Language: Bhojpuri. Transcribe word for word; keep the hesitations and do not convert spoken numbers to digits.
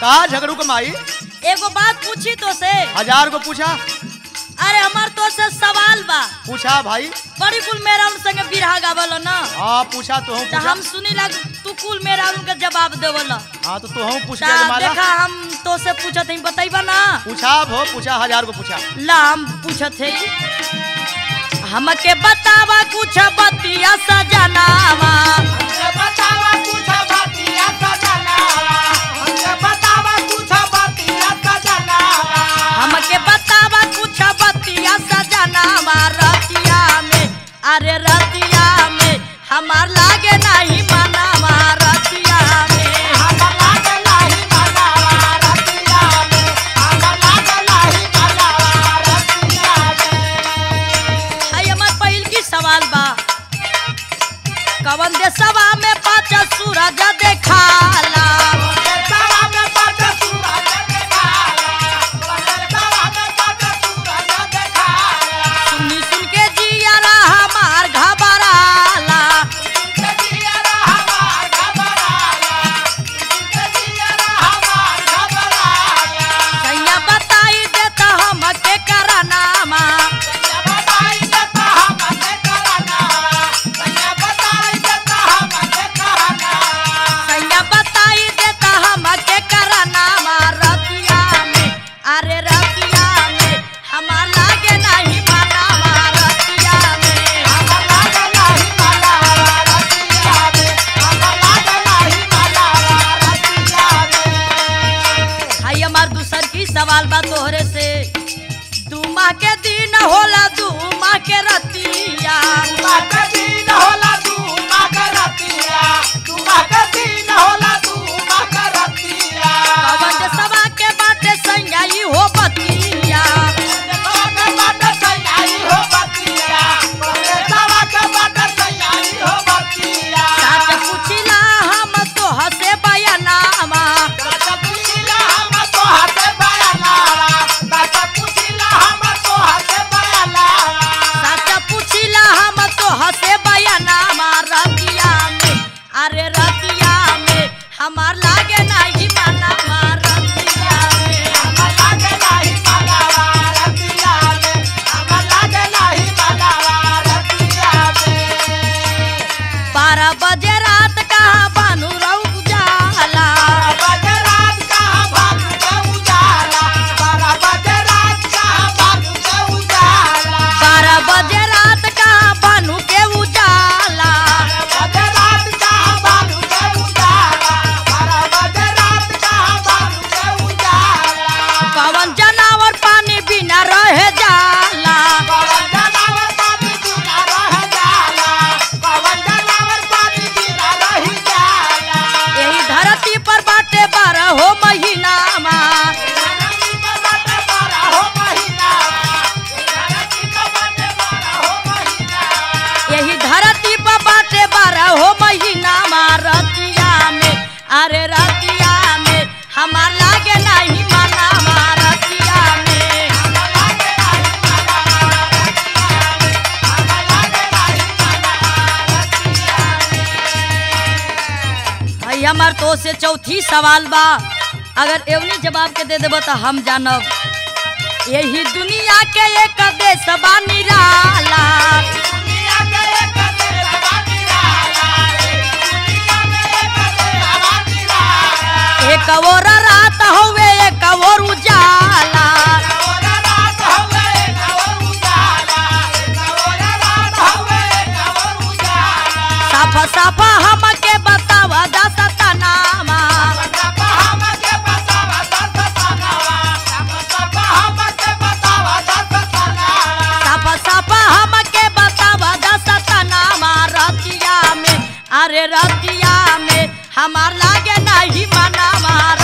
का झगड़ू कमाई? एगो बात पूछी तो से। हजार को पूछा। अरे हमार तो से सवाल बा। पूछा भाई। बड़ी कुल मेरा उन संगे बिरहा गावल ना। हाँ पूछा तो हम हम सुनी लग तू कुल मेरा उनका जवाब देवल। हाँ तो हम पूछ ले माला। देखा हम तो से पूछत हई बताइबा ना। पूछा भो पूछा हजार को पूछा। ला हम पूछत हई हमके बतावा कुछ बतिया सजनावा। हमके बतावा कुछ बतिया सजनावा। हमके बतावा कुछ बतिया सजनावा। हमके बतावा कुछ बतिया सजनावा रतिया में। अरे रतिया में हमार लागे नहीं मनावा रतिया में। हमार लागे नहीं मनावा रतिया में। हमार लागे नहीं मनावा रतिया में। हाय हमार पहिल की सवाल बा कवन देशवा में पाँच सूरज देखाला। देशवा में पाँच सूरज देखाला। देशवा में पाँच सूरज देखाला। सुनी सुन के जियारा हमार घबराला। सुन के जियारा हमार घबराला। सुन के जियारा हमार घबराला। सैया बताई देता हमके करनामा। सैया बताई देता हमके करनामा। सैया बताई देता हमके करनामा। सैया बताई देता हमके करनामा रतिया में। अरे रतिया में हमार लागे नहीं मनावा रतिया में। हमार लागे नहीं मनावा रतिया में। हमार लागे नहीं मनावा रतिया में। हाय हमार दूसर की सवाल बा तोहरे से दू माह के दिन होला दू माह के रतिया। माँ के दिन होला तू माँ के रतिया। तू माँ के दिन होला तू माँ के रतिया। कवन सवा के बाटे सैया ई हो बतिया। सवा के बाटे सैयाई हो बतिया। सवा के बाटे सैयाई हो बतिया। साच पूछिला हम तो हसे बयानामा। दादा पूछिला हम तो हाथे बयानावा। दादा पूछिला हम तो हाथे बयानावा। साच पूछिला हम तो हसे बयानामा रतिया में। अरे रतिया में हमार लागे नहीं मनावा रतिया में। हमार लागे नहीं मनावा रतिया में। हमार लागे नहीं मनावा रतिया में। बारह बजे रात कहाँ बानू रहू जाला। बारह बजे रात कहाँ भागू के उजाला। बारह बजे रात कहाँ भागू के उजाला। बारह बजे रात कहाँ बानू के उजाला। बारह बजे रात कहाँ भागू के उजाला। बारह बजे रात कहाँ भागू के उजाला। कवन जनावर पानी बिना रहे जाला। कवन जनावर पानी बिना रह जाला। कवन जनावर पानी बिना रही जाला। यही धरती पर बाटे बारह हो महीनामा। धरती पर बाटे बारह हो महीना। धरती पर बाटे बारह हो महीना। यही धरती पर बाटे बारह हो महीनामा रतिया में। अरे रतिया में हमार लागे नहीं मनावा रतिया में। हमार लागे नहीं मनावा रतिया में। हमार लागे नहीं मनावा रतिया में। भाई हमार तो से चौथी सवाल बा अगर एवनी जवाब के दे देबो तो हम जानब यही दुनिया के एक देश बा निराला। दुनिया के एक देश बा निराला। दुनिया के एक देश बा निराला। एक और रात होवे एक और उजाला। और रात हवे एक और उजाला। एक और रात हवे एक और उजाला। साफा साफा हमके बतावा दसता नामा। सपा हमके बतावा दस सनावा। सपा हमके बतावा दस सनावा। साफा साफा हमके बतावा दसता नामा रतिया में। अरे रतिया में हमार लागे नहीं मनावा